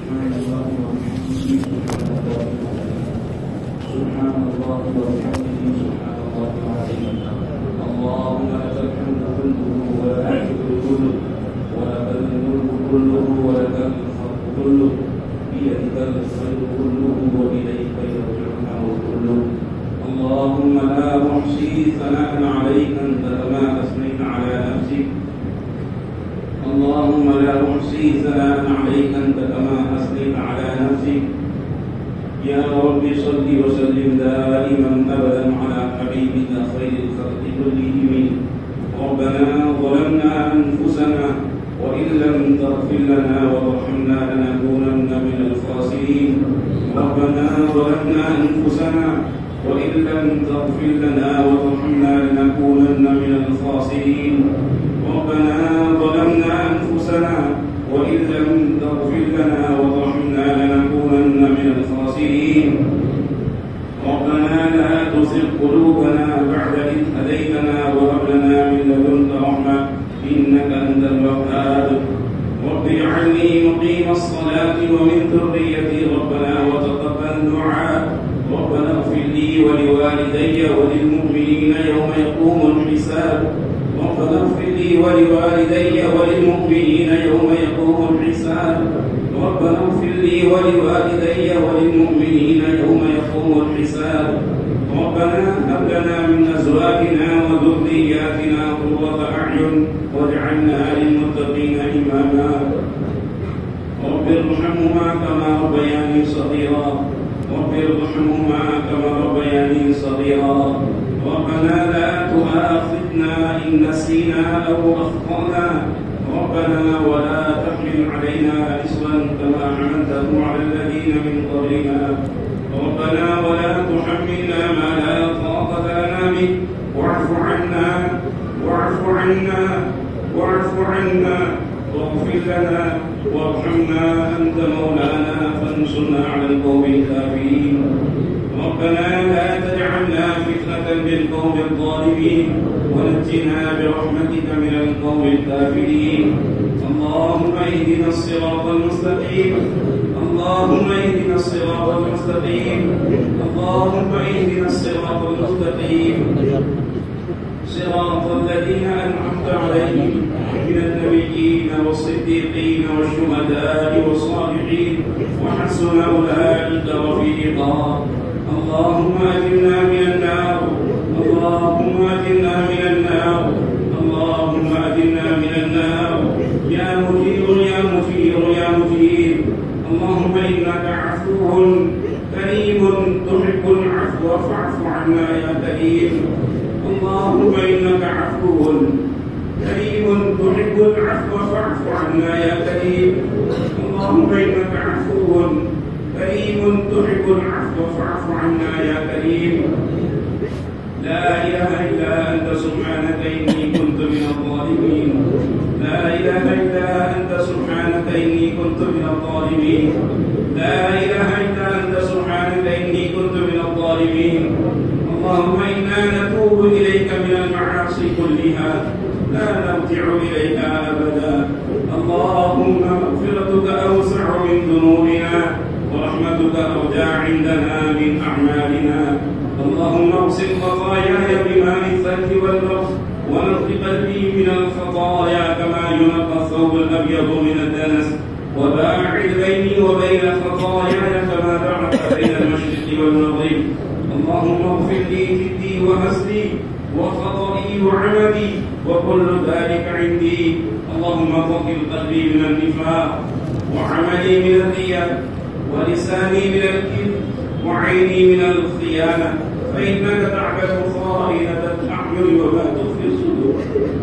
سبحان الله وبحمده سبحان الله العظيم. اللهم لك الحمد كله ولك الشكر كله ولك الملك كله ولك الخلق كله بيدك الخير كله وإليك يرجع الأمر كله. اللهم لا نحصي ثناء عليك أنت كما أثنيت على نفسك. اللهم لا نحصي ثناء عليك أنت كما أثنيت على نفسك. يا رب صل وسلم دائما أبدا على حبيبك خير الخلق كلهم. ربنا ظلمنا أنفسنا وإن لم تغفر لنا وترحمنا لنكونن من الخاسرين. ربنا ظلمنا أنفسنا وإن لم تغفر لنا وترحمنا لنكونن من الخاسرين. ربنا ظلمنا أنفسنا وإن لم تغفر لنا وترحمنا لنكونن من الخاسرين. ربنا لا تزغ قلوبنا بعد إذ هديتنا وهب لنا من لدنك رحمة إنك أنت الوهاب. رب اجعلني مقيم الصلاة ومن ذريتي ربنا وتقبل دعاء. ربنا اغفر لي ولوالدي وللمؤمنين يوم يقوم الحساب. ربنا اغفر لي ولوالدي وللمؤمنين يوم يقوم الحساب. ربنا اغفر لي ولوالدي وللمؤمنين يوم يقوم الحساب. ربنا هب لنا من أزواجنا وذرياتنا قرة أعين واجعلنا للمتقين إماما. رب ارحمهما كما ربياني صغيرا. رب ارحمهما كما ربياني صغيرا. ربنا لا تؤاخذنا إن نسينا أو أخطأنا. ربنا ولا تحمل علينا إصرا كما حملته على الذين من قبلنا. ربنا ولا تحملنا ما لا طاقة لنا به. واعف عنا واعف عنا واعف عنا واغفر لنا وارحمنا أنت مولانا فانصرنا على القوم الكافرين. ربنا لا تجعلنا فتنة للقوم الظالمين ونجنا برحمتك من القوم الكافرين. اللهم اهدنا الصراط المستقيم. اللهم اهدنا الصراط المستقيم. اللهم اهدنا الصراط المستقيم صراط الذين أنعمت عليهم من النبيين والصديقين والشهداء والصالحين وحسن أولئك رفيقا. اللهم أجرنا من النار. اللهم أجرنا من النار. اللهم أجرنا من النار. يا مجير يا مجير يا مجير. اللهم إنك عفو كريم تحب العفو فاعف عنا يا كريم. اللهم إنك عفو كريم تحب العفو فاعف عنا يا كريم. اللهم إنك عفو كريم تحب العفو فاعف عنا يا كريم. لا إله إلا أنت سبحانك إني كنت من الظالمين. لا إله إلا أنت سبحانك إني كنت من الظالمين. لا إله إلا أنت سبحانك إني كنت من الظالمين. اللهم إنا نتوب إليك من المعاصي كلها لا نرجع إليها أبدا. اللهم مغفرتك أوسع من ذنوبنا ورحمتك أرجى عندنا من أعمالنا. اللهم اغسل خطاياي بماء الثلج والبرد ونقض قلبي من الخطايا كما ينقى الثوب الأبيض من الدنس. وباعد بيني وبين خطاياي كما بعدت بين المشرق والمغرب. اللهم اغفر لي جدي وهزلي وخطئي وعمدي وكل ذلك عندي. اللهم طهر قلبي من النفاق وعملي من الرياء ولساني من الكذب وعيني من الخيانة فإنك تعلم خائنة الأعين وما تخفي الصدور.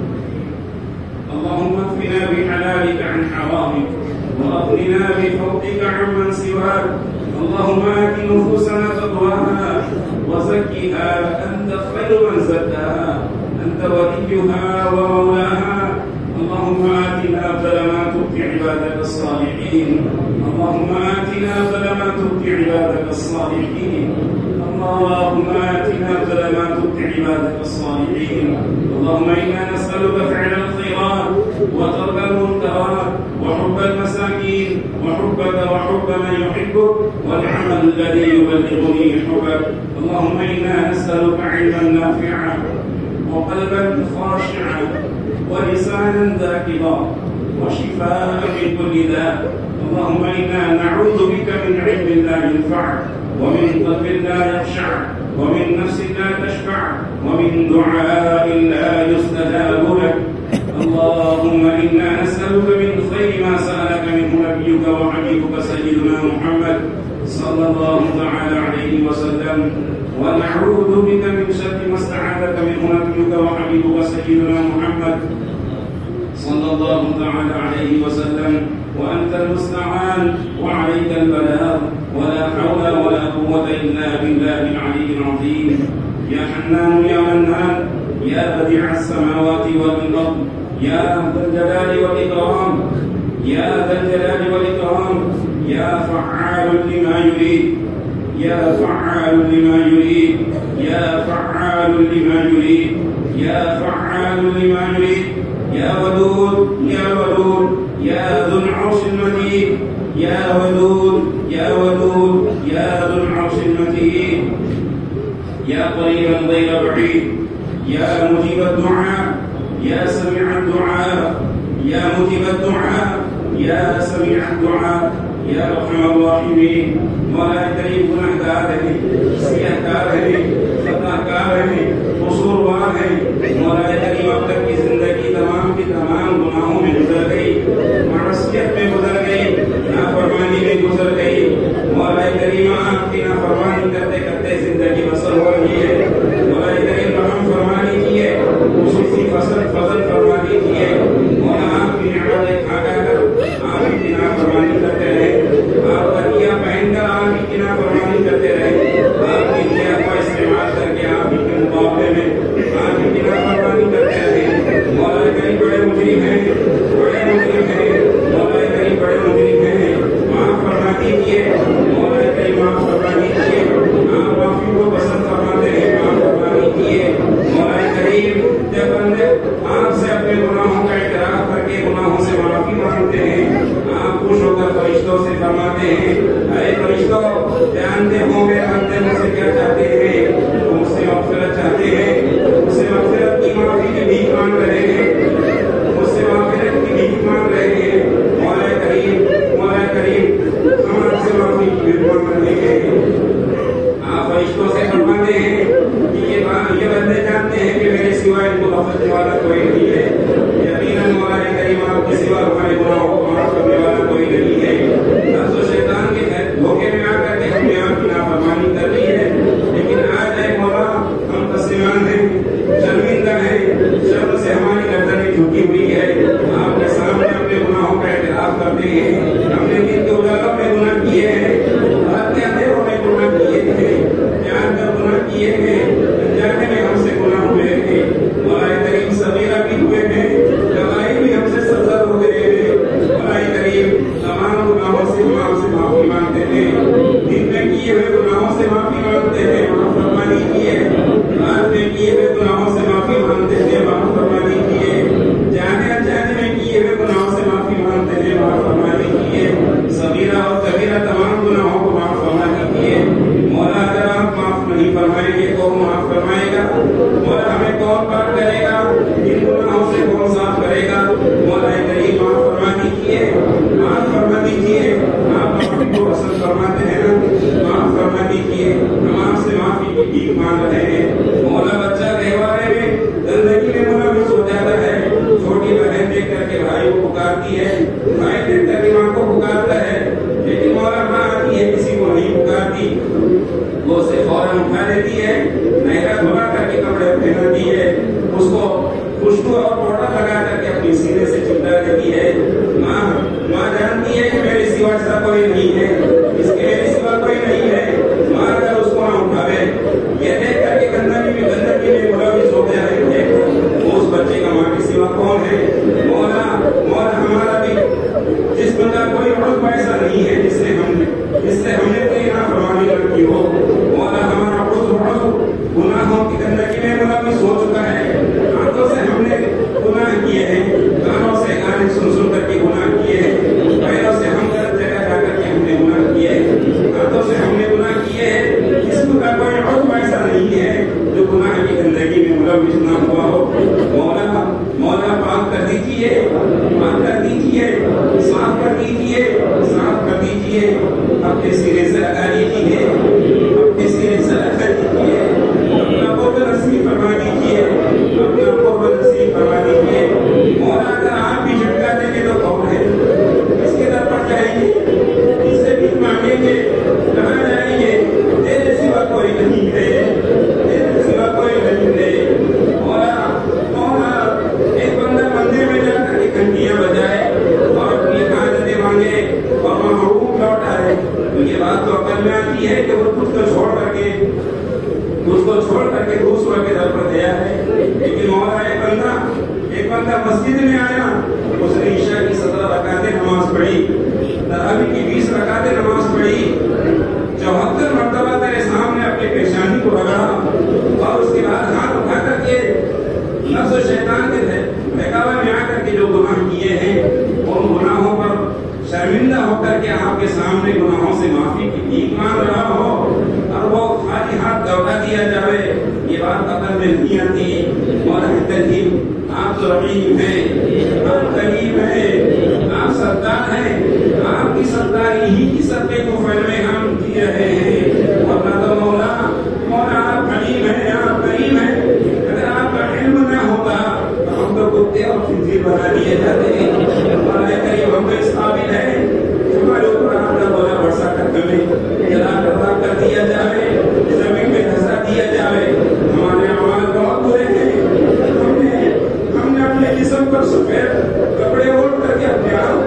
اللهم اكفنا بحلالك عن حرامك وأغننا بفضلك عمن سواك. اللهم آت نفوسنا تقواها وزكها أنت خير من زكاها أنت وليها ومولاها. اللهم آتنا أفضل ما تؤتي عبادك الصالحين اللهم آتنا فلما تؤتي عبادك الصالحين اللهم آتنا فلما تؤتي عبادك الصالحين اللهم إنا نسألك فعل الخيرات وترك المنكرات وحب المساكين وحبك وحب من يحبك والعمل الذي يبلغني حبك اللهم إنا نسألك علما نافعا وقلبا خاشعا ولسانا ذاكرا وشفاء من كل داء اللهم إنا نعوذ بك من علم لا ينفع ومن قلب لا يخشع ومن نفس لا تشفع ومن دعاء لا يستجاب لك اللهم إنا نسألك من خير ما سألك منه نبيك وحبيبك سيدنا محمد صلى الله تعالى عليه وسلم ونعوذ بك من شر ما استعاذك منه نبيك وحبيبك سيدنا محمد صلى الله تعالى عليه وسلم وأنت المستعان وعليك البلاغ ولا حول ولا قوة إلا بالله العلي العظيم يا حنان يا منان يا بديع السماوات والأرض يا ذا الجلال والإكرام يا ذا الجلال والإكرام يا فعال لما يريد يا فعال لما يريد يا فعال لما يريد يا فعال لما يريد يا ودود يا ودود يا ذو العرش المجيد يا ودود يا ودود يا ذو العرش المجيد يا قريبا غير بعيد يا مجيب الدعاء يا سميع الدعاء يا مجيب الدعاء يا سميع الدعاء يا ارحم الراحمين مولا کریم گناہ گار ہے سیاہ کار ہے خطا کار ہے قصوروار ہے مولا کریم اب تک کی زندگی تمام کی تمام گناہوں میں گزر گئی معصیت میں گزر گئی نافرمانی میں گزر گئی مولا کریم آپ کی نافرمانی کرتے کرتے زندگی بسر ہو رہی ہے مولا کریم رحم فرما لیجیے خصوصی فضل فرما لیجیے مولا آپ کی نعمتیں کھا کر آپ کی نافرمانی کرتے رہے آپ کا دیا پہن کر آپ کی نافرمانی کرتے رہے آپ کی دیا کا استعمال کر کے آپ کے مقابلے میں آپ کی نافرمانی کرتے رہے مولا کریم بڑے مجرم ہیں بڑے مجرم ہیں مولا کریم بڑے مجرم ہیں معاف فرما دیجیے مولا کریم معاف فرما دیجیے آپ معافی کو پسند فرماتے ہیں معاف فرما دیجیے مولا کریم جب بندے آپ سے اپنے گناہوں کا اعتراف کر کے گناہوں سے معافی مانگتے ہیں آپ خوش ہو کر فرشتوں سے فرماتے ہیں اے فرشتوں جانتے ہوں گے بندے مجھ سے کیا چاہتے ہیں وہ مجھ سے مغفرت چاہتے ہیں مجھ سے مغفرت کی معافی کی بھیک مانگ رہے ہیں مجھ سے مغفرت کی بھیک مانگ رہے ہیں مولا کریم ہم آپ سے معافی کی بھیک مانگ رہے ہیں آپ فرشتوں سے فرماتے ہیں کہ یہ بندے جانتے ہیں کہ میرے سوائے ان کو بخشنے والا کوئی نہیں ہے یقیناً مولا کریم آپ کے سوا ہمارے گناہوں کو معاف کرنے والا کوئی نہیں ہے نفس و شیطان کے دھوکے میں آ کر کے ہم نے آپ کی نافرمانی کر لی ہے لیکن آج اے مولا ہم پسیمان ہیں شرمندہ ہیں شرم سے ہماری گردنیں جھکی ہوئی ہے آپ کے سامنے اپنے گناہوں کا اعتراف کرتے ہیں ہم نے دن کے اجالوں میں گناہ کیے ہیں رات کے اندھیروں میں گناہ کیے ہیں جان کر گناہ کیے ہیں انجانے میں ہم سے گناہ ہوئے ہیں مولا کریم صغیرہ بھی ہوئے ہیں کبائر بھی ہم سے سرزد ہو گئے ہیں مولا کریم تمام گناہوں سے ہم آپ سے معافی مانگتے ہیں دن میں کیے ہوئے گناہوں سے معافی مانگتے ہیں معاف فرما دیجیے رات میں کیے ہوئے گناہوں سے معافی مانگتے ہیں معاف فرما دیجیے جانے اجانے میں کیے ہوئے گناہوں سے معافی مانگتے ہیں معاف فرما دیجیے صغیرہ اور کبیرہ تمام گناہوں کو معاف فرما دیجیے مولا اگر آپ معاف نہیں فرمائیں گے کون معاف فرمائے گا مولا ہمیں کون پاک کرے گا ان گناہوں سے کون صاف کرے گا مولا کریم معاف فرما دیجیے آپ معافی کو پسند فرماتے ہیں معاف فرما دیجیے ہم آپ سے معافی کی بھیک مانگ رہے ہیں مولا بچہ گہوارے میں زندگی میں ملوث ہو جاتا ہے چھوٹی بہن دیکھ کر کے بھائی کو پکارتی ہے بھائی دیکھ کر کے ماں کو پکارتا ہے لیکن مولا ماں آتی ہے کسی کو نہیں پکارتی وہ اسے فوراً اٹھا دیتی ہے نہلا دھلا کر کے کپڑے پہناتی ہے اس کو خوشبو اور پاؤڈر لگا کر کے اپنی سینے سے چمٹا دیتی ہے ماں جانتی ہے کہ میرے سوا ایسا کوئی نہیں ہے اس کے میرے سوا کوئی نہیں ہے ماں اگر اس کو نہ اٹھاوے یہ دیکھ کر کے گندگی میں ملوث ہو گیا ہے وہ اس بچے کا ماں کے سوا کون ہے مولا ہمارا بھی نہیں ہے جس سے ہم نے کوئی نافرمانی کی ہو. مولا ہمارا گناہوں کی گندگی میں ملوث ہو چکا ہے. آنکھوں سے ہم نے گناہ کیے ہیں, کانوں سے گانے سن کر کے گناہ کیے ہیں, پیروں سے ہم غلط جگہ جا کر کے ہم نے گناہ کیے ہیں, ہاتھوں سے ہم نے گناہ کیے ہیں. جسم کا کوئی عضو ایسا نہیں ہے جو گناہ کی گندگی میں ملوث نہ ہوا ہو. مولا پاک کر دیجیے, پاک کر دیجیے, صاف کر دیجیے, صاف کر دیجیے. اپنے سرے سے لگا لیجیے, اپنے سرے سے لگا لیجیے. اپنا قرب نصیب فرما دیجیے, اپنا قرب نصیب فرما دیجیے. مولا اگر آپ بھی جھٹکا دیں گے تو کون ہے؟ اس کے در پر جائیں گے, اس سے بھی مانگیں گے, کہاں جائیں گے؟ تیرے سوا کوئی نہیں ہے, تیرے سوا کوئی نہیں ہے. مولا ایک بندہ مندر میں جا کر کے گھنٹیاں بجائے اور اپنی حاجتیں مانگے اور محروم لوٹ آئے, یہ بات تو عقل میں آتی ہے کہ وہ خود کو چھوڑ کر کے دوسروں کے در پر گیا ہے. لیکن مولا ایک بندہ مسجد میں آیا, اس نے عشاء کی 17 رکعتیں نماز پڑھی, تراویح کی 20 رکعتیں نماز پڑھی, 74 مرتبہ تیرے سامنے اپنی پیشانی کو رگڑا اور اس کے بعد ہاتھ اٹھا کر کے نفس و شیطان کے بہکاوے میں آ کر کے جو گناہ کیے ہیں ان گناہوں پر شرمندہ ہو کر کے آپ کے سامنے گناہوں سے معافی کی بھیک مانگ رہا ہو اور وہ خالی ہاتھ لوٹا دیا جائے, یہ بات عقل میں نہیں آتی. مولا کریم آپ تو رحیم ہیں, آپ کریم ہیں, آپ ستار ہیں, آپ کی ستاری ہی کی صدقے کو میں ہم جی رہے ہیں. اور نہ تو مولا آپ حلیم ہیں, آپ کریم ہیں. اگر آپ کا علم نہ ہوگا تو ہم تو کتے اور خنزیر بنا دیے جاتے ہیں. مولا کریم ہم اس قابل ہے ہمارے اوپر آپ کا بولا برسا کر ہمیں جلا کر دیا جائے, زمین میں دھسا دیا جائے. ہمارے اعمال بہت برے ہیں, ہم نے اپنے جسم پر سفید کپڑے اوڑھ کر کے اپنے آپ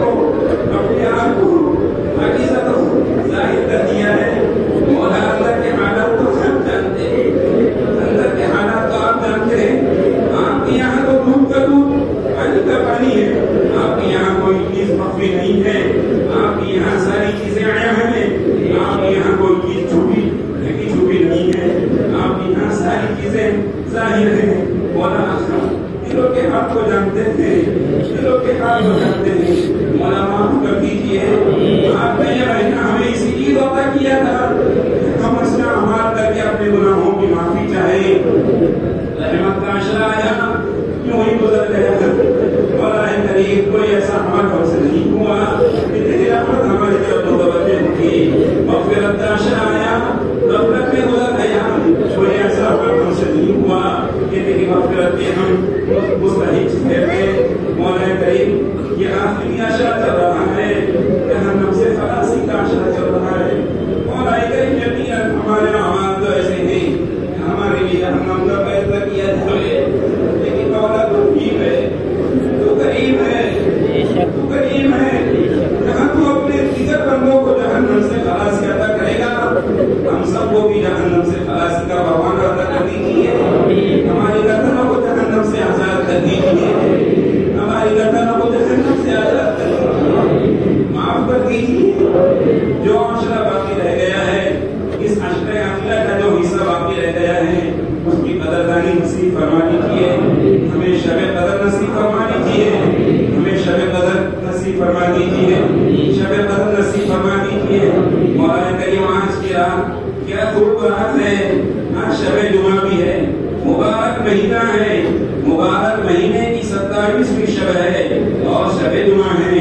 کو عقیدت ظاہر کر دیا ہے. مولا اندر کے حالات تو آپ جانتے ہیں, اندر کے حالات تو آپ جانتے ہیں. آپ کے یہاں تو دودھ کا دودھ, پانی کا پانی ہے. آپ کے یہاں کوئی چیز مخفی نہیں ہے, آپ کے یہاں ساری چیزیں عیاں ہیں. آپ کے یہاں کوئی چیز چھپی نہیں ہے, آپ کے یہاں ساری چیزیں ظاہر ہیں. مولا دلوں کے ہاتھ کو جانتے ہیں, دلوں کے ہاتھ کو جانتے ہیں. مولا معاف کر دیجیے. آپ نے یہ مہینہ ہمیں اسی عید عطا کیا تھا, ہم اس میں اعمال کر کے اپنے گناہوں کی معافی چاہیں. رحمت کا عشرہ آیا کیوں ہی گزر گیا. مولا کریم کوئی ایسا عمل ہم سے نہیں ہوا کہ تیری رحمت ہماری طرف متوجہ ہوگی. مغفرت کا عشرہ آیا, غفلت میں گزر گیا, کوئی ایسا عمل ہم سے نہیں ہوا کہ تیری مغفرت کے ہم مستحق ٹھہرے. مولا کریم یہ آخری عشرہ چل رہا ہے, جہنم سے خلاصی کا عشرہ چل رہا ہے. مولا کریم یقیناً ہمارے اعمال تو ایسے ہیں ہمارے لیے جہنم کا فیصلہ کیا جائے. لیکن مولا تو کریم ہے, تو کریم ہے, تو کریم ہے. جہاں تو اپنے دیگر بندوں کو جہنم سے خلاصی عطا کرے گا, ہم سب کو بھی جہنم سے خلاصی کا پروانہ عطا کر دیجیے. ہماری گردنوں کو جہنم سے آزاد کر دیجیے, ہماری گردنوں کو جہنم سے آزاد کر دیجیے. معاف کر دیجیے. جو عشرہ باقی رہ گیا ہے, اس عشرہ اخیرہ کا جو حصہ باقی رہ گیا ہے, اس کی قدردانی نصیب فرما دیجیے. ہمیں شب قدر نصیب فرما دیجیے, ہمیں شب قدر نصیب فرما دیجیے, شب قدر نصیب فرما دیجیے. مولا کریم آج کی رات کیا خوب رات ہے, آج شب جمعہ بھی ہے, مبارک مہینہ ہے, مبارک مہینے کی 27ویں شب ہے اور شب جمعہ ہے.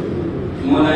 مولا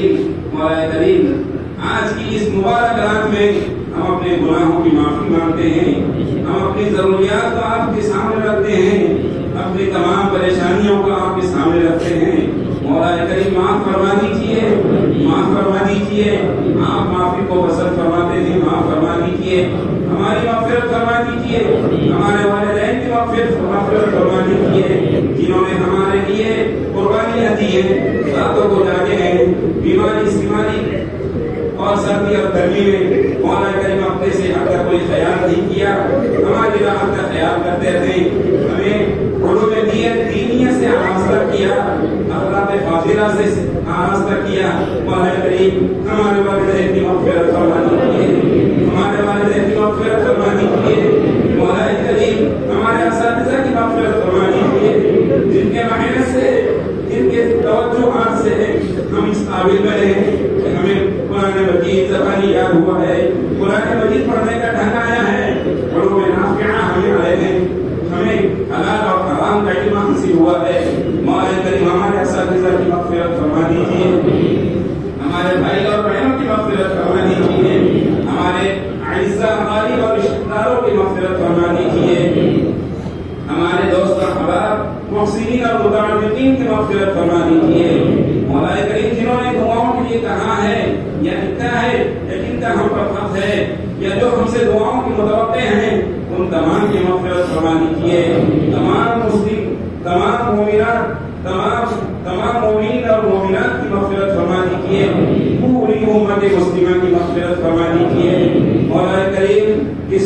کریم آج کی اس مبارک رات میں ہم اپنے گناہوں کی معافی مانگتے ہیں, ہم اپنی ضروریات کو آپ کے سامنے رکھتے ہیں, اپنی تمام پریشانیوں کو آپ کے سامنے رکھتے ہیں. مولا کریم معاف فرما دیجیے, معاف فرما دیجیے. آپ معافی کو پسند فرماتے ہیں, معاف فرما دیجیے. ہماری مغفرت فرما دیجیے, ہمارے والدین کی مغفرت فرما دیجیے, جنہوں نے ہمارے لیے قربانیاں دی ہیں, راتوں کو جاگے ہیں, بیماری سیماری اور سردی اور گرمی میں. مولا کریم اپنے سے ہٹ کر کوئی خیال نہیں کیا, ہماری راحت کا خیال کرتے رہے. ہمیں علوم دینیت سے حاصل کیا, حضرات فاضلہ سے آراستہ کیا، مولا کریم ہمارے والدین کی مغفرت فرما دیجیے، ہمارے والدین کی مغفرت فرما دیجیے، مولا کریم ہمارے اساتذہ کی مغفرت فرما دیجیے، جن کے محنت سے، جن کے توجہات سے ہم اس قابل بنے کہ ہمیں قرآن مجید زبانی یاد ہوا ہے، قرآن مجید پڑھنے کا ڈھنگ آیا ہے، علوم نافعہ ہمیں آئے ہیں، ہمیں حلال اور حرام کا علم حاصل ہوا ہے۔ مولا کریم ہمارے اساتذہ کی مغفرت فرما دیجیے، ہمارے بھائی اور بہنوں کی مغفرت فرما دیجیے، ہمارے اعزاء غالب اور رشتہ داروں کی مغفرت فرما دیجیے، ہمارے دوست اور احباب محسنین اور متعلقین کی مغفرت فرما دیجیے۔ مولا کریم جنہوں نے دعاؤں کے لیے کہا ہے یا لکھا ہے یا جن کا ہم پر حق ہے یا جو ہم سے دعاؤں کی متوقع ہیں، ان تمام کی مغفرت فرما دیجیے، تمام مسلم، تمام مومنات، تمام مومنین اور مومنات کی مغفرت فرما دیجیے، پوری امت مسلمہ کی مغفرت فرما دیجیے۔ مولا کریم اس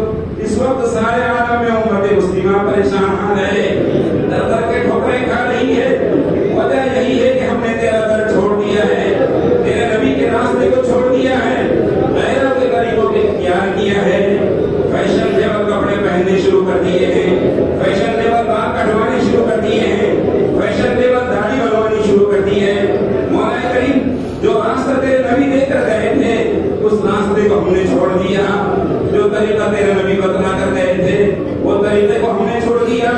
وقت سارے عالم میں امت مسلمہ پریشان حال ہے، در در کے ٹھوکریں کھا رہی ہے، وجہ یہی ہے کہ ہم نے تیرا در چھوڑ دیا ہے، تیرے نبی کے راستے کو چھوڑ دیا ہے، غیروں کے غریبوں کے اختیار کیا ہے، فیشن لیول کپڑے پہننے شروع کر دیے ہیں، فیشن لیول بال کٹوانے شروع کر دیے ہیں، فیشن لیول داڑھی بنوانی شروع کر دی ہے۔ مولا کریم جو راستہ تیرے نبی دے کر گئے تھے اس راستے کو ہم نے چھوڑ دیا، جو طریقہ تیرے نبی بتلا کر گئے تھے وہ طریقے کو ہم نے چھوڑ دیا،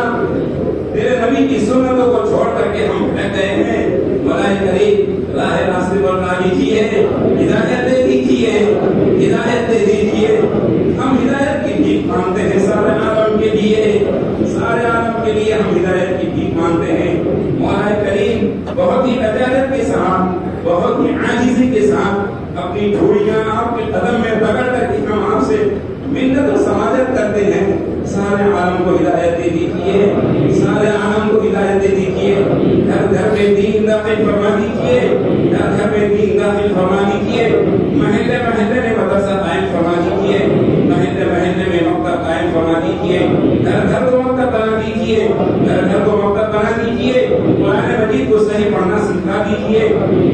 تیرے نبی کی سنتوں کو چھوڑ کر کے ہم بھٹک گئے ہیں۔ مولا کریم راہ راستے پر لا لیجیے، ہدایت دے دیجیے، ہدایت دے دیجیے، ہم ہدایت کی بھیک مانگتے ہیں سارے عالم کے لیے، سارے عالم کے لیے ہم ہدایت کی بھیک مانگتے ہیں۔ مولا کریم بہت ہی عجالت کے ساتھ، بہت ہی عاجزی کے ساتھ اپنی ڈھوڑیاں آپ کے قدم میں رگڑ کر کے ہم آپ سے منت و سماجت کرتے ہیں، سارے عالم کو ہدایت دے دیجیے، سارے عالم کو ہدایت دے دیجیے، گھر گھر میں دین داخل فرما دیجیے، گھر گھر میں دین داخل فرما دیجیے، محلے محلے میں مدرسہ قائم فرما دیجیے، محلے محلے میں مکتب قائم فرما دیجیے، گھر گھر کو مکتب بنا دیجیے، گھر گھر کو مکتب بنا دیجیے، قرآن مجید کو صحیح پڑھنا سکھا دیجیے،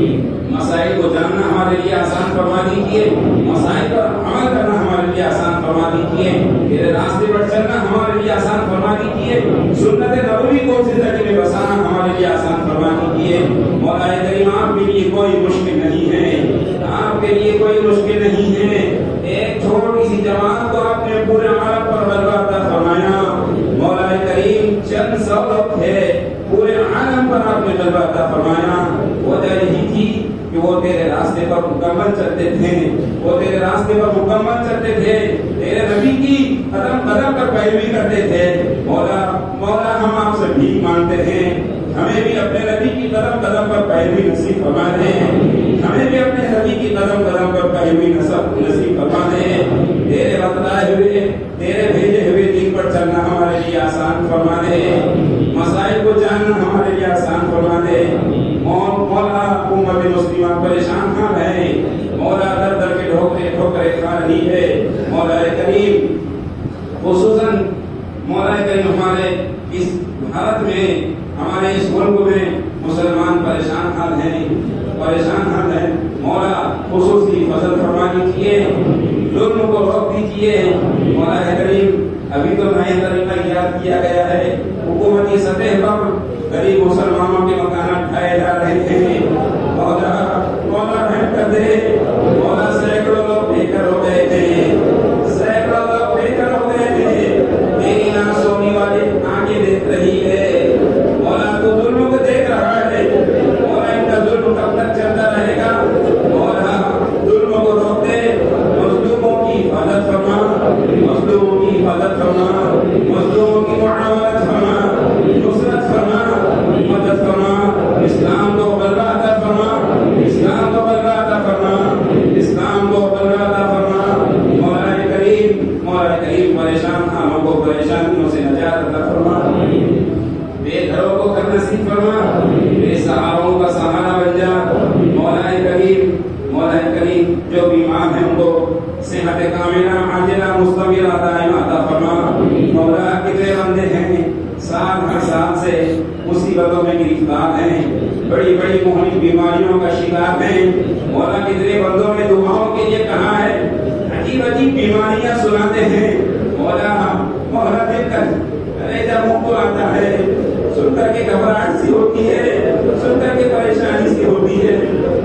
مسائل کو جاننا ہمارے لیے آسان فرما دیجیے، مسائل پر عمل کرنا ہمارے لیے آسان فرما دیجیے، تیرے راستے پر چلنا ہمارے لیے آسان فرما دیجیے، سنت نبوی کو زندگی میں بسانا ہمارے لیے آسان فرما دیجیے۔ مولا کریم آپ کے لیے کوئی مشکل نہیں ہے، آپ کے لیے کوئی مشکل نہیں ہے، ایک چھوٹی سی جماعت کو آپ نے پورے عالم پر غلبہ عطا فرمایا۔ مولا کریم چند سو لوگ تھے، پورے عالم پر آپ نے غلبہ عطا فرمایا، وجہ یہی تھی کہ وہ تیرے راستے پر مکمل چلتے تھے، وہ تیرے راستے پر مکمل چلتے تھے، تیرے نبی کی قدم قدم پر پیروی کرتے تھے۔ مولا ہم آپ سے بھیک مانگتے ہیں، ہمیں بھی اپنے نبی کی قدم قدم پر پیروی نصیب فرما دیں، ہمیں بھی اپنے نبی کی قدم قدم پر پیروی نصیب فرما دیں، تیرے بتلائے ہوئے، تیرے بھیجے ہوئے دین پر چلنا ہمارے لیے آسان فرما دے، مسائل کو جاننا ہمارے لیے آسان فرما دے۔ مولا امت مسلمہ پریشان حال ہے، مولا در در کے ٹھوکریں کھا رہی ہے۔ مولا کریم خصوصاً مولا کریم ہمارے اس بھارت میں، ہمارے اس ملک میں مسلمان پریشان حال ہیں، مولا خصوصی فضل فرما دیجیے، ظلم کو روک دیجیے۔ مولا کریم ابھی تو نیا طریقہ ایجاد کیا گیا ہے، حکومتی سطح پر غریب مسلمانوں کے مکانات ڈھائے جا رہے ہیں، مولا رحم کر دے، مولا سینکڑوں لوگ بے گھر ہو گئے تھے، سینکڑوں لوگ بے گھر ہو گئے تھے، میری نہ سونی والی آنکھیں دیکھ رہی ہے، مولا تو ظلم کو دیکھ رہا ہے، مولا ان کا ظلم کب تک چلتا رہے گا؟ مولا ظلم کو روک دے، مظلوموں کی حفاظت فرما، مظلوموں کی حفاظت فرما، مظلوموں کی معاونت فرما، نصرت فرما، مدد فرما، اسلام کو غلبہ عطا فرما، اسلام کو غلبہ عطا فرما، اسلام کو غلبہ عطا فرما۔ مولا کریم پریشان حالوں کو پریشانیوں سے نجات عطا فرما، بے گھروں کو گھر نصیب فرما، بے سہاروں کا سہارا بن جا۔ مولا کریم جو بیمار ہیں ان کو صحت کاملہ عاجلہ مستمرہ دائمہ عطا فرما۔ مولا کتنے بندے ہیں سال ہر سال سے مصیبتوں میں گرفتار ہیں، بڑی بڑی مہلک بیماریوں کا شکار ہیں۔ مولا کتنے بندوں نے دعاؤں کے لیے کہا ہے، عجیب عجیب بیماریاں سناتے ہیں۔ مولا دیکھ کر کلیجہ منہ کو آتا ہے، سن کر کے گھبراہٹ سی ہوتی ہے، سن کر کے پریشانی سی ہوتی ہے۔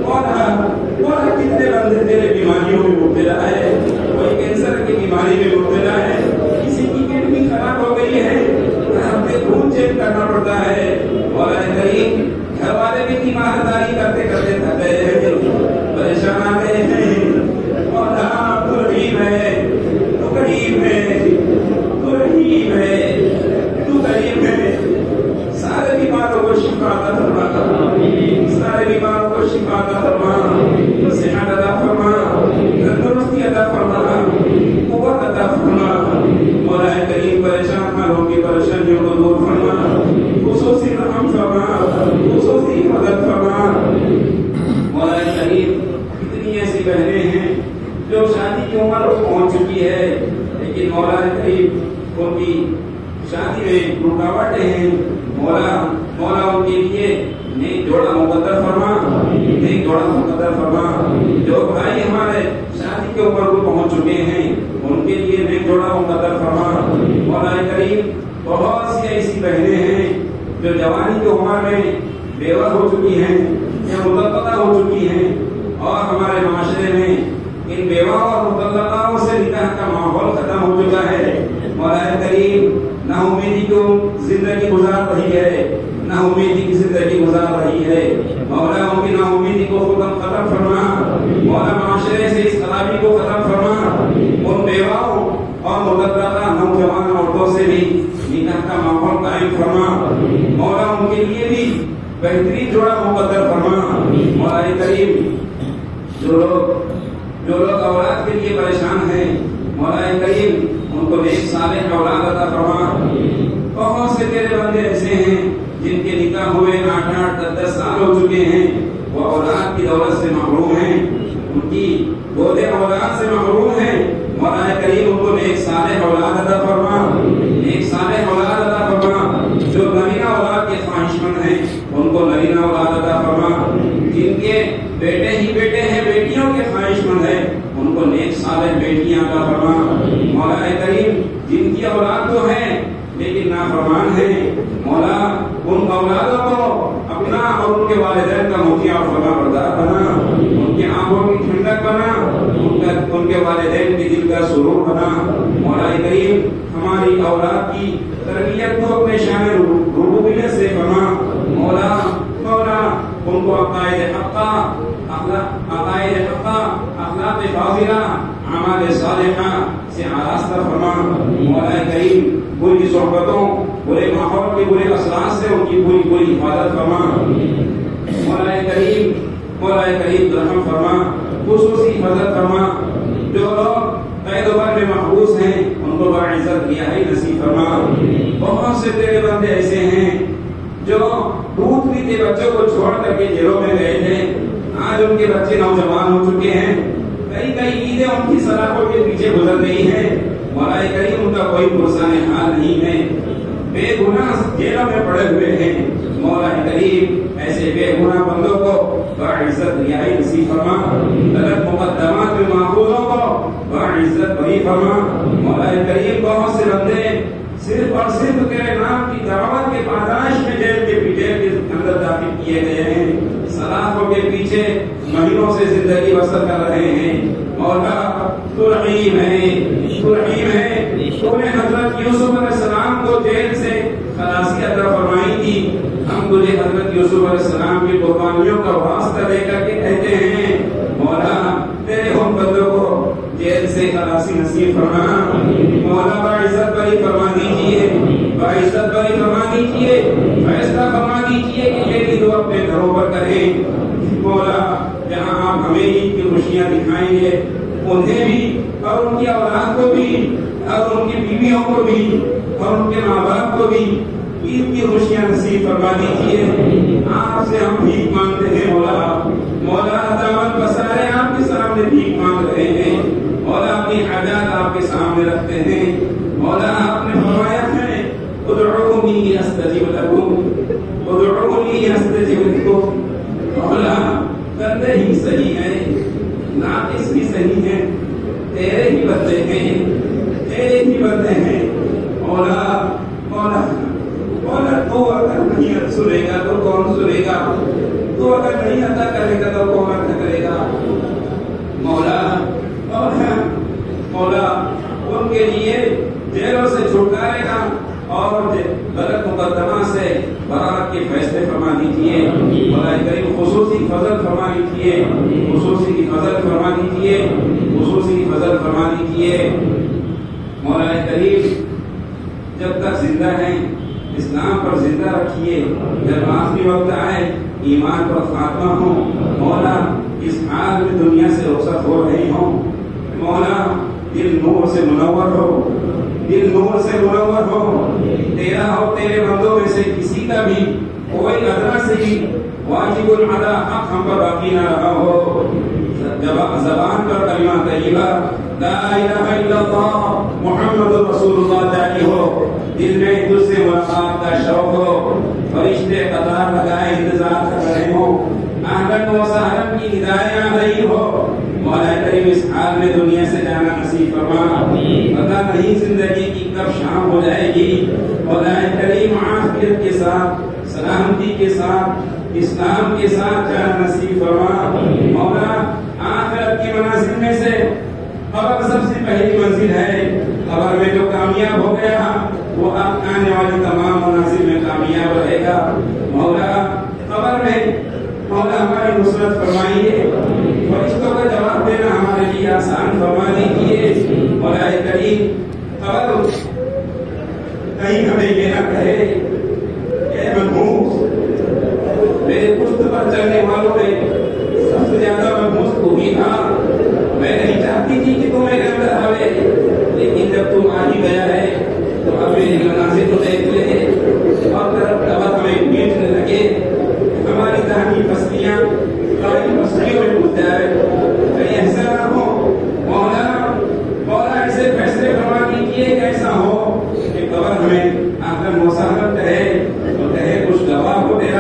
مولا کتنے بندے تیرے بیماریوں میں مبتلا ہے، کوئی کینسر کی بیماری میں مبتلا ہے، کسی کی کڈنی خراب ہو گئی ہے، ہمیں خون چیک کرنا پڑتا ہے۔ مولا کریم گھر والے بھی تیمارداری کرتے کرتے تھک گئے ہیں، پریشان آ گئے ہیں۔ مولا تو رحیم ہے، تو کریم ہے، تو رحیم ہے، تو کریم ہے۔ سارے بیماروں کو شفا عطا فرما، سارے بیماروں کو شفا عطا فرما، صحت عطا فرما، تندرستی عطا فرما، قوت عطا فرما۔ مولا کریم پریشان حالوں کی پریشانیوں کو دور فرما، خصوصی رحم فرما، خصوصی مدد فرما۔ مولا کریم کتنی ایسی بہنیں ہیں جو شادی کی عمر پہنچ چکی ہے، لیکن مولا کریم ان کی شادی میں رکاوٹیں ہیں۔ مولا ان کے لیے نیک جوڑا مقدر فرما، نیک جوڑا مقدر فرما۔ جو بھائی ہمارے شادی کے اوپر کو پہنچ چکے ہیں ان کے لیے نیک جوڑا مقدر فرما۔ مولا کریم بہت سی ایسی بہنیں ہیں جو جوانی کی عمر میں بیوہ ہو چکی ہیں یا مطلقہ ہو چکی ہیں، اور ہمارے معاشرے میں ان بیوہ اور مطلقاؤں سے نکاح کا ماحول ختم ہو چکا ہے۔ مولا کریم نا امیدی کو زندگی گزار رہی ہے، نا امیدی کی زندگی گزار رہی ہے۔ مولا ان کی نا امیدی کو ختم فرما، مولا معاشرے سے اس خرابی کو ختم فرما۔ ان بیواؤں اور مطلقہ نوجوان عورتوں سے بھی نکاح کا ماحول قائم فرما۔ مولا ان کے لیے بھی بہترین جوڑا مقدر فرما۔ مولا کریم جو لوگ اولاد کے لیے پریشان ہیں، مولا کریم ان کو نیک صالح اولاد عطا فرما۔ بہت سے تیرے بندے ایسے ہیں جن کے نکاح ہوئے 8-8 10 سال ہو چکے ہیں، وہ اولاد کی دولت سے محروم ہیں، ان کی گودے اولاد سے محروم ہیں۔ مولا کریم ان کو نیک صالح اولاد عطا فرما، نیک صالح اولاد عطا فرما۔ جو نرینہ اولاد کے خواہش مند ہیں ان کو نرینہ اولاد عطا فرما۔ جن کے بیٹے ہی بیٹے ہیں، بیٹیوں کے خواہش مند ہیں، ان کو نیک صالح بیٹیاں عطا فرما۔ مولا کریم جن کی اولاد تو ہے لیکن نافرمان ہیں، مولا ان اولادوں کو اپنا اور ان کے والدین کا مطیع اور فرما بردار بنا، ان کی آنکھوں کی ٹھنڈک بنا، ان کے والدین کی دل کا سرور بنا۔ مولا کریم ہماری اولاد کی تربیت کو اپنے شان ربوبیت سے فرما۔ مولا ان کو عقائد حقہ، اخلاق فاضلہ، اعمال صالحہ سے آراستہ فرما۔ مولا کریم بری صحبتوں، برے ماحول کے برے اثرات سے ان کی پوری حفاظت فرما۔ مولا کریم رحم فرما، خصوصی حفاظت فرما۔ جو لوگ قید و بند میں محبوس ہیں ان کو باعزت رہائی نصیب فرما۔ بہت سے تیرے بندے ایسے ہیں جو دودھ پیتے بچوں کو چھوڑ کر کے جیلوں میں گئے تھے، آج ان کے بچے نوجوان ہو چکے ہیں، کئی عیدیں ان کی سلاخوں کے پیچھے گزر گئی ہیں۔ مولا کریم ان کا کوئی پرسان حال نہیں ہے، بے گناہ جیلوں میں پڑے ہوئے ہیں۔ مولا کریم ایسے بے گناہ بندوں کو باعزت رہائی نصیب فرما، غلط مقدمات میں معقولوں کو باعزت بری فرما۔ مولا کریم بہت سے بندے صرف اور صرف تیرے نام کی دعوت کے پاداش میں جیل کے اندر داخل کیے گئے ہیں، سلاخوں کے پیچھے مہینوں سے زندگی بسر کر رہے ہیں۔ مولا تو رحیم ہے، تو رحیم ہے، تو نے حضرت یوسف علیہ السلام کو جیل سے خلاصی عطا فرمائی تھی۔ ہم تجھے حضرت یوسف علیہ السلام کی قربانیوں کا واسطہ دے کر کے کہتے ہیں، مولا تیرے ہم بندوں کو جیل سے خلاصی نصیب فرما۔ مولا باعزت بری فرما دیجیے، باعزت بری فرما دیجیے، فیصلہ فرما دیجیے کہ یہ بھی دو اپنے گھروں پر کریں۔ مولا جہاں آپ ہمیں عید کی خوشیاں دکھائیں گے، انہیں بھی اور ان کی اولاد کو بھی اور ان کی بیویوں کو بھی اور ان کے ماں باپ کو بھی عید کی خوشیاں نصیب فرما دیجیے۔ آپ سے ہم بھیک مانگتے ہیں مولا دعوت بسارے آپ کے سامنے بھیک مانگ رہے ہیں، مولا اپنی حاجات آپ کے سامنے رکھتے ہیں۔ مولا آپ نے فرمایا ہے ادعونی ناقص بھی صحیح ہیں، تیرے ہی بندے ہیں، تیرے ہی بندے ہیں مولا۔ مولا مولا تو اگر نہیں سنے گا تو کون سنے گا؟ تو اگر نہیں عطا کرے گا تو کون عطا کرے گا؟ مولا مولا مولا ان کے لیے جیلوں سے چھٹکارے گا اور غلط مقدمہ سے برات کے فیصلے فرما دیجیے مولا کریم، خصوصی فضل فرما دیجیے، خصوصی فضل فرما دیجیے، خصوصی فضل فرما دیجیے مولا کریم۔ جب تک زندہ ہیں اسلام پر زندہ رکھیے، جب آخری وقت آئے ایمان پر خاتمہ ہو مولا، اس حال میں دنیا سے رخصت ہو رہے ہوں مولا، دل نور سے منور ہو، دل نور سے منور ہو، تیرا اور تیرے بندوں میں سے کسی کا بھی کوئی ادنا سے ہی واجب العدا حق ہم پر باقی نہ رہا ہو۔ زبان پر کلمہ طیبہ لا الہ الا اللہ محمد رسول اللہ جاری ہو، دل میں تجھ سے ملاقات کا شوق ہو، فرشتے قطار لگائے انتظار کر رہے ہوں، اہلاً و سہلاً کی ندائیں آ رہی ہو مولا کریم، اس حال میں دنیا سے جانا نصیب فرما۔ پتہ نہیں زندگی کی کب شام ہو جائے گی مولا کریم، عافیت کے ساتھ، سلامتی کے ساتھ، اسلام کے ساتھ جانا نصیب فرما مولا۔ آخرت کی منازل میں سے قبر سب سے پہلی منزل ہے، قبر میں جو کامیاب ہو گیا وہ اب آنے والی تمام منازل میں کامیاب رہے گا مولا۔ قبر میں مولا ہماری نصرت فرمائیے، فرشتوں کا جواب دینا ہمارے لیے آسان فرما دیجیے مولا کریم۔ قبر کہیں ہمیں یہ نہ کہے اے منحوس، میرے پشت پر چلنے والوں میں سب سے زیادہ منحوس تو ہی تھا، میں نہیں چاہتی تھی کہ تم میرے اندر آوے، لیکن جب تم آ ہی گیا ہے تو اب میری مناظر کو دیکھ لے اور طرف طرف ہمیں بیٹھنے لگے، ہماری دہانی بستیاں ساری بستیوں میں گھس جائے، کہیں ایسا نہ ہو مولا۔ مولا ایسے فیصلے فرما دیجیے کہ ایسا ہو کہ قبر ہمیں آخر مساحت کہے تو کہے خوشگوار ہو تیرا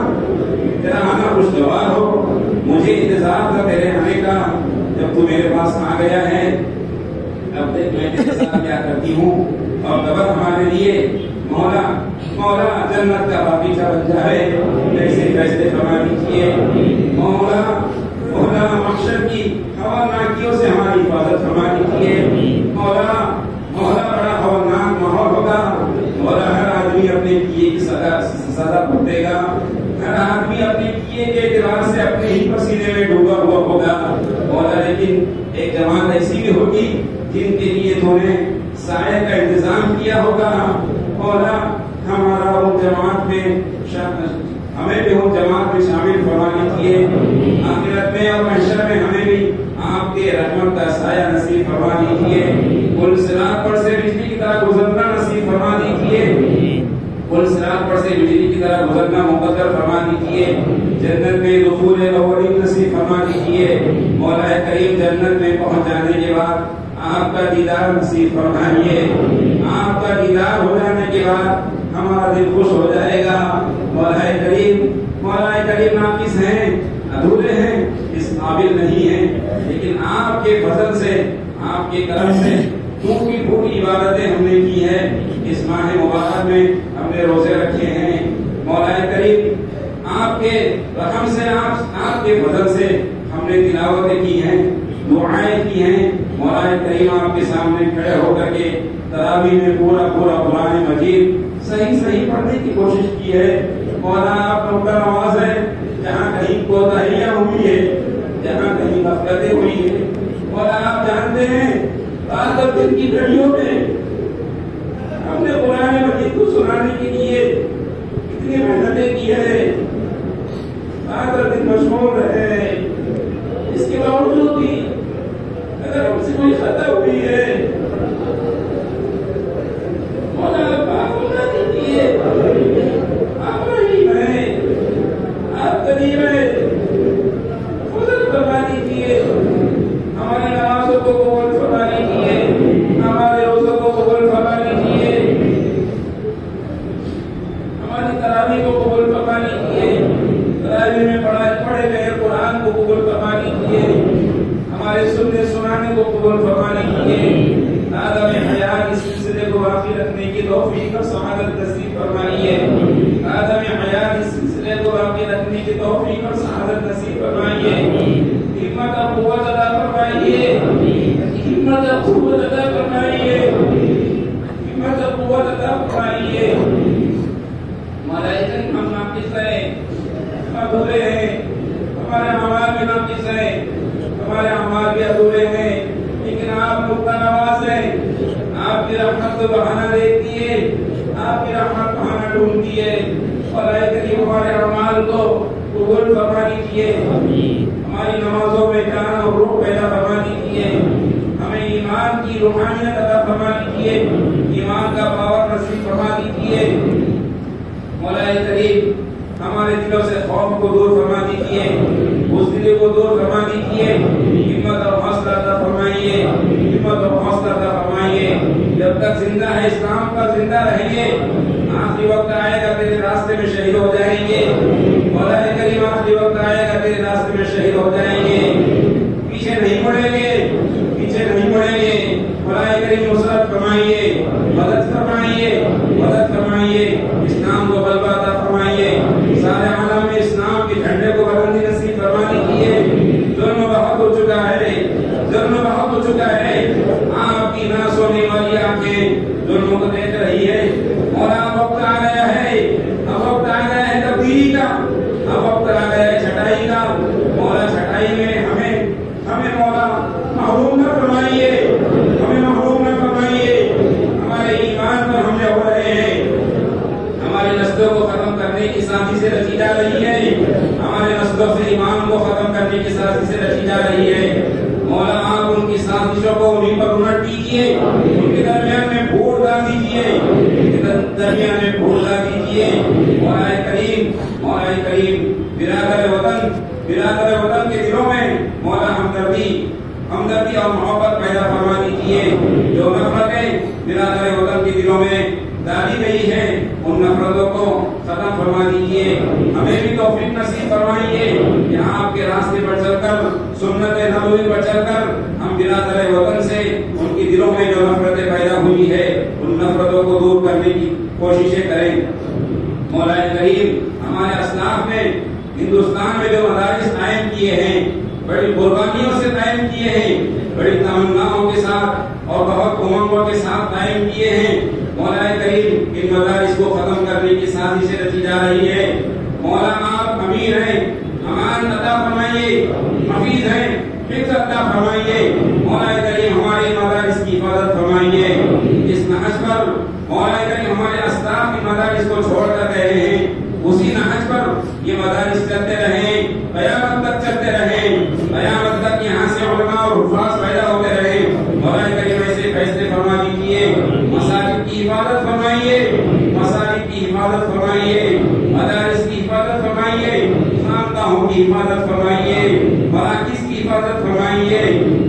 آنا خوشگوار ہو، مجھے انتظار تھا تیرے آنے کا، جب تو میرے پاس آ گیا ہے اب دیکھ میں تیرے ساتھ کیا کرتی ہوں۔ اور قبر ہمارے لیے مولا مولا جنت کا باغیچہ بن جائے، ایسے فیصلے فرما دیجیے مولا۔ مولا محشر کی ہولناکیوں سے ہماری حفاظت فرما دیجیے مولا۔ مولا بڑا ہولناک ماحول ہوگا مولا، ہر آدمی اپنے کیے کی سزا بھگتے گا، ہر آدمی اپنے کیے کے اعتبار سے اپنے ہی پسینے میں ڈوبا ہوا ہوگا مولا، لیکن ایک جماعت ایسی بھی ہوگی جن کے لیے تو نے سائے کا انتظام کیا ہوگا مولا۔ ہمارا ان جماعت میں ہمیں بھی ان جماعت میں شامل فرما لیجیے، آخرت میں اور محشر میں ہمیں بھی آپ کے رحمت کا سایہ نصیب فرما دیجیے، پل صراط پر سے بجلی کی طرح گزرنا نصیب فرما دیجیے، پل صراط پر سے بجلی کی طرح گزرنا مقدر فرما دیجیے، جنت میں دخول الاولین نصیب فرما دیجیے مولا کریم۔ جنت میں پہنچ جانے کے بعد آپ کا دیدار نصیب فرمائیے، آپ کا دیدار ہو جانے کے بعد ہمارا دل خوش ہو جائے گا مولا کریم۔ مولا کریم ناقص ہیں، ادھورے ہیں، اس قابل نہیں ہیں، لیکن آپ کے فضل سے، آپ کے کرم سے ٹوٹی پھوٹی عبادتیں ہم نے کی ہے، اس ماہ مبارک میں ہم نے روزے رکھے ہیں مولا کریم، آپ کے رحم سے، آپ کے فضل سے ہم نے تلاوتیں کی ہیں، دعائیں کی ہیں مولا کریم۔ آپ کے سامنے کھڑے ہو کر کے تراویح میں پورا قرآن مجید صحیح پڑھنے کی کوشش کی ہے مولا۔ آپ لوگ کا نواز ہے، جہاں کہیں کوتاہیاں ہوئی ہے، جہاں کہیں غفلتیں ہوئی ہے مولا آپ جانتے ہیں، رات اور دن کی گھڑیوں میں ہم نے قرآن مجید کو سنانے کے لیے کتنی محنتیں کی ہے، رات اور دن مشغول رہے، اس کے باوجود بھی اگر ہم سے کوئی خطا ہوئی ہے مولا آپ بتا دیجیے، آپ رحیم ہیں، آپ کریم ہیں، فضل فرما دیجیے، ہماری نمازوں کو قبول فرما لیجیے، ہمارے روزوں کو قبول فرما لیجیے، ہماری تراویح کو قبول فرما لیجیے، تراویح میں پڑھے گئے قرآن کو قبول فرما لیجیے ہمارے سننے سنانے کو قبول فرما لیجیے، آدم حیات اس سلسلے کو باقی رکھنے کی توفیق اور سعادت نصیب فرمائیے، آدم حیات اس سلسلے کو باقی رکھنے کی توفیق اور سعادت نصیب فرمائیے، ہمت اور قوت عطا فرمائیے، ہمت اور قوت عطا فرمائیے، ہمت اور قوت عطا فرمائیے۔ ملائکہ ہم ناقص ہیں، ادھورے ہیں، ہمارے اعمال بھی ناقص ہیں، ہمارے اعمال بھی ادھورے ہیں، لیکن آپ مختہ نواز ہیں، آپ کی رحمت تو بہانہ دیتی ہے، آپ کی رحمت بہانہ ڈھونڈتی ہے، اور اے کریم ہمارے اعمال کو قبول فرما لیجیے، ہماری نمازوں میں جان اور روح پیدا فرما دیجیے، ہمیں ایمان کی روحانیت عطا فرما دیجیے، ایمان کا پاور نصیب فرما دیجیے، مولا کریم ہمارے دلوں سے خوف کو دور فرما دیجیے، بزدلی کو دور فرما دیجیے، ہمت اور حوصلہ عطا فرمائیے، ہمت اور حوصلہ عطا فرمائیے، جب تک زندہ ہے اسلام کا زندہ رہیں گے، آخری وقت آئے گا تیرے راستے میں شہید ہو جائیں گے، مولا کریم آخری وقت آئے گا تیرے راستے میں شہید ہو جائیں گے، پیچھے نہیں پڑیں گے، پیچھے نہیں پڑیں گے، مولا کریم نصرت فرمائیے، مدد فرمائیے، مدد فرمائیے، اسلام کو غلبہ عطا فرمائیے، سارے عالم میں اسلام کے جھنڈے کو بلندی نصیب فرما دیجیے، ظلم بہت ہو چکا ہے، ظلم بہت ہو چکا ہے، آپ کی نہ سونے والی آنکھیں ظلم کو دیکھ رہی ہے، اور اب وقت آ گیا ہے، اب وقت آ گیا ہے تبدیلی کا، اب وقت آ گیا ہے چھٹائی کا، مولا چھٹائی میں ہمیں مولا محروم نہ فرمائیے، ہمیں محروم نہ فرمائیے، ہمارے ایمان پر حملے ہو رہے ہیں، ہماری نسلوں کو ختم کرنے کی سازش سے رچی جا رہی ہے، ہمارے نسلوں سے ایمان کو ختم کرنے کی سازش سے رچی جا رہی ہے، مولا آپ ان کی سازشوں کو انہیں پر الٹ دیجیے، ان کے درمیان میں پھوٹ ڈال دیجیے، ان کے درمیان میں پھوٹ ڈال دیجیے، مولا کریم برادر وطن کے دلوں میں مولا ہمدردی اور محبت پیدا فرما دیجیے، جو نفرتیں برادر وطن کے دلوں میں ڈالی گئی ہے ان نفرتوں کو ختم فرما دیجیے، ہمیں بھی توفیق نصیب فرمائیے کہ آپ کے راستے پر چل کر سنت نبوی پر چل کر ہم برادر وطن سے ان کے دلوں میں جو نفرتیں پیدا ہوئی ہے ان نفرتوں کو دور کرنے کی کوششیں کریں۔ مولا کریم ہمارے اسلاف نے ہندوستان میں جو مدارس قائم کیے ہیں بڑی قربانیوں سے قائم کیے ہیں، بڑی تمناؤں کے ساتھ اور بہت امنگوں کے ساتھ قائم کیے ہیں، مولا کریم ان مدارس کو ختم کرنے کی سازشیں رچی جا رہی ہے، مولا آپ امیر ہیں، امان عطا فرمائیے، حفیظ ہیں، حفظ عطا فرمائیے، مولا کریم ہمارے مدارس کی حفاظت فرمائیے، اس نہج پر مولا کریم ہمارے اسلاف کی مدارس کو چھوڑ کر گئے ہیں، اسی نہج پر یہ مدارس چلتے رہیں، قیامت تک چلتے رہیں، قیامت تک یہاں سے علماء اور حفاظ پیدا ہوتے رہیں، مولا کریم ایسے فیصلے فرما دیجیے، مساجد کی حفاظت فرمائیے، مساجد کی حفاظت فرمائیے، مدارس کی حفاظت فرمائیے، خانقاہوں کی حفاظت فرمائیے، مراکز کی حفاظت فرمائیے،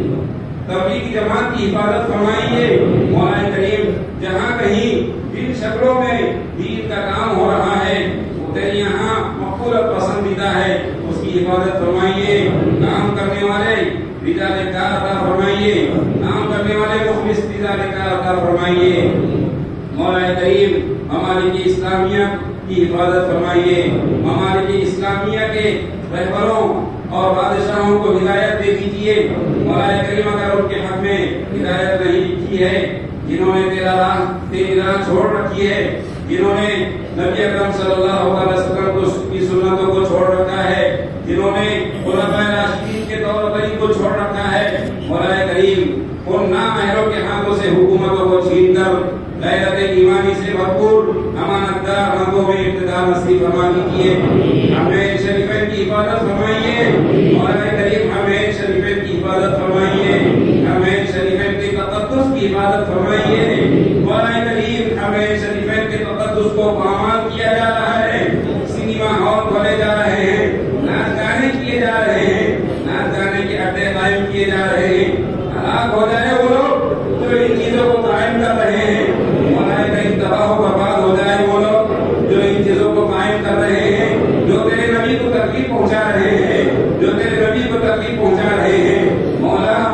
تبلیغی جماعت کی حفاظت فرمائیے، مولا کریم جہاں کہیں جن شکلوں میں دین کا کام ہو رہا ہے وہ تیرے یہاں مقبول اور پسندیدہ ہے، اس کی حفاظت فرمائیے، کام کرنے والے رجال کار عطا فرمائیے، کام کرنے والے مخلص رجال کار عطا فرمائیے، مولا کریم ممالک اسلامیہ کی حفاظت فرمائیے، ممالک اسلامیہ کے رہبروں اور بادشاہوں کو ہدایت دے دیجیے، مولا کریم اگر ان کے حق میں ہدایت نہیں کی ہے، جنہوں نے تیری راہ چھوڑ رکھی ہے، جنہوں نے نبی اکرم صلی اللہ علیہ وسلم کی سنتوں کو چھوڑ رکھا ہے، جنہوں نے خلفائے راشدین کے طور طریق کو چھوڑ رکھا ہے، مولا کریم ان نامحرموں کے ہاتھوں سے حکومتوں کو چھین کر غیرت ایمانی سے بھرپور امانتدار ہاتھوں میں اقتدار نصیب فرما دیجیے، حرمین شریفین کی حفاظت فرمائیے، مولا کریم حرمین شریفین کی حفاظت فرمائیے، حرمین شریفین کے تقدس کی حفاظت فرمائیے، مولا کریم حرمین شریفین کے تقدس کو پامال کیا جا رہا ہے، سینما ہال کھولے جا رہے ہیں، ناچ گانے کیے جا رہے ہیں، ناچ گانے کے اڈے قائم کیے جا رہے ہیں، ہلاک ہو جائے وہ لوگ جو ان چیزوں کو قائم کر رہے ہیں، مولا کریم تباہ و برباد ہو جائے وہ لوگ جو ان چیزوں کو قائم کر رہے ہیں، جو تیرے نبی کو تکلیف پہنچا رہے ہیں، جو تیرے نبی کو تکلیف پہنچا رہے ہیں، مولا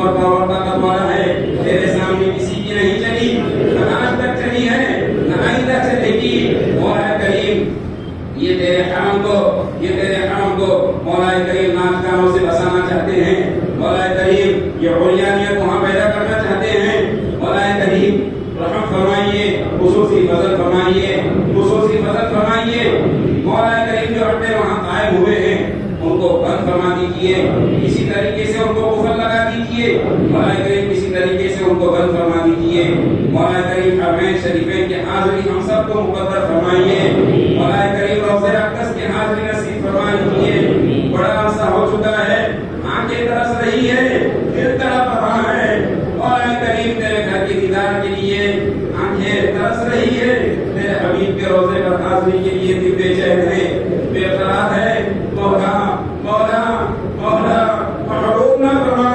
مرتبہ اور طاقت والا ہے، تیرے سامنے کسی کی نہیں چلی، نہ آج تک چلی ہے نہ آئندہ چلے گی۔ مولا کریم یہ تیرے حرم کو مولا کریم ناچگانوں سے بسانا چاہتے ہیں، مولا کریم یہ عریانیت وہاں پیدا کرنا چاہتے ہیں، مولا کریم رحم فرمائیے، خصوصی فضل فرمائیے، مولا کریم جو اڈے وہاں قائم ہوئے ہیں ان کو بند فرما دیجیے، اسی طریقے سے ان کو قفل لگا دیجیے، مولا کریم اسی طریقے سے ان کو بند فرما دیجیے، مولا کریم حرمین شریفین کی حاضری ہم سب کو مقدر فرمائیے، مولا کریم روضہ اقدس کی حاضری نصیب فرما دیجیے۔ بڑا عرصہ ہو چکا ہے، آنکھیں ترس رہی ہے، دل تڑپ رہا ہے، مولا کریم تیرے گھر کے دیدار کے لیے آنکھیں ترس رہی ہے، تیرے حبیب کے روضے پر حاضری کے لیے دل بے چین ہے، بے قرار ہے۔ مولا مولا مولا محروم نہ فرما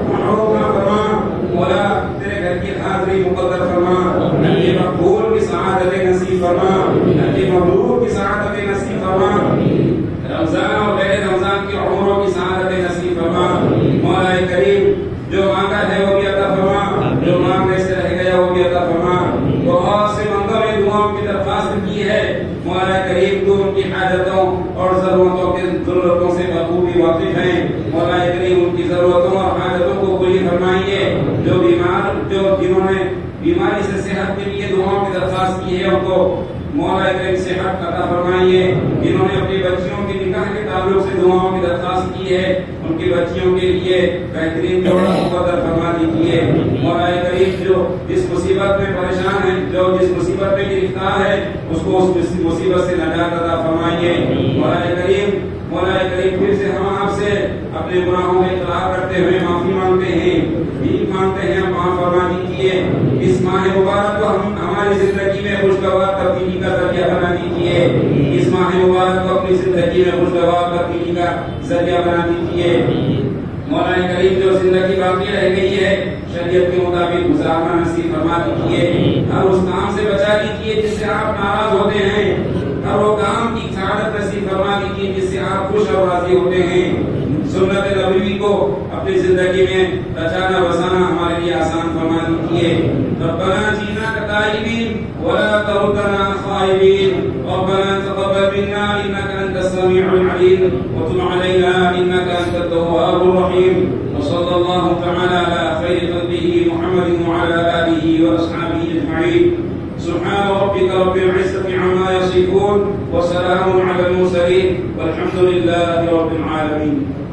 مولا، تیرے گھر کی حاضری مقدر فرما، نبی مقبول کی سعادت نصیب فرما، نبی مبرور کی سعادت نصیب فرما، رمضان اور غیر رمضان کی عمروں کی سعادت نصیب فرما، مولا کریم جو مانگا ہے وہ بھی عطا فرما، جو مانگنے سے رہ گیا وہ بھی عطا فرما۔ بہت سے بندوں نے دعاؤں کی درخواست کی ہے، مولا کریم تو ان کی حاجتوں اور ضرورتوں سے بخوبی واقف ہیں، مولا کریم ان کی ضرورتوں اور حاجتوں کو پوری فرمائیے۔ جو جنہوں نے بیماری سے صحت کے لیے دعاؤں کی درخواست کی ہے ان کو مولا کریم صحت عطا فرمائیے۔ جنہوں نے اپنی بچیوں کے نکاح کے تعلق سے دعاؤں کی درخواست کی ہے ان کی بچیوں کے لیے بہترین جوڑا مقدر فرما دیجیے۔ مولا کریم جو جس مصیبت میں پریشان ہے، جو جس مصیبت میں گرفتار ہے اس کو اس مصیبت سے نجات عطا فرمائیے۔ مولا کریم پھر سے ہم آپ سے اپنے گناہوں میں اقرار کرتے ہوئے معافی مانگتے ہیں، بھیک مانگتے ہیں، معاف فرما دیجیے۔ اس ماہ مبارک کو ہماری زندگی میں خوشگوار تبدیلی کا ذریعہ بنا دیجیے، اس ماہ مبارک کو اپنی زندگی میں خوشگوار تبدیلی کا ذریعہ بنا دیجیے۔ مولا کریم جو زندگی باقی رہ گئی ہے شریعت کے مطابق گزارنا نصیب فرما دیجیے، ہر اس کام سے بچا لیجیے جس سے آپ ناراض ہوتے ہیں، ہر وہ کام کی سعادت نصیب فرما دیجیے جس سے آپ خوش اور راضی ہوتے ہیں۔ سنت نبوی کو اپنی زندگی میں رچانا بسانا ہمارے لیے آسان فرما دیجیے۔ ربنا جئنا تائبین ولا تردنا خائبین، ربنا تقبل منا انك انت السميع العليم وتب علينا انك انت التواب الرحيم، وصلى الله تعالى على خير خلقه محمد وعلى اله واصحابه اجمعين، سبحان ربك رب العزة عما يصفون وسلام على المرسلين والحمد لله رب العالمين۔